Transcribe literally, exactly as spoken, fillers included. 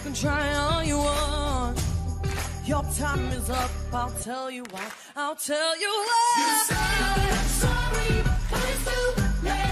can try all you want. Your time is up, I'll tell you why. I'll tell you why. You said sorry, but it's too late.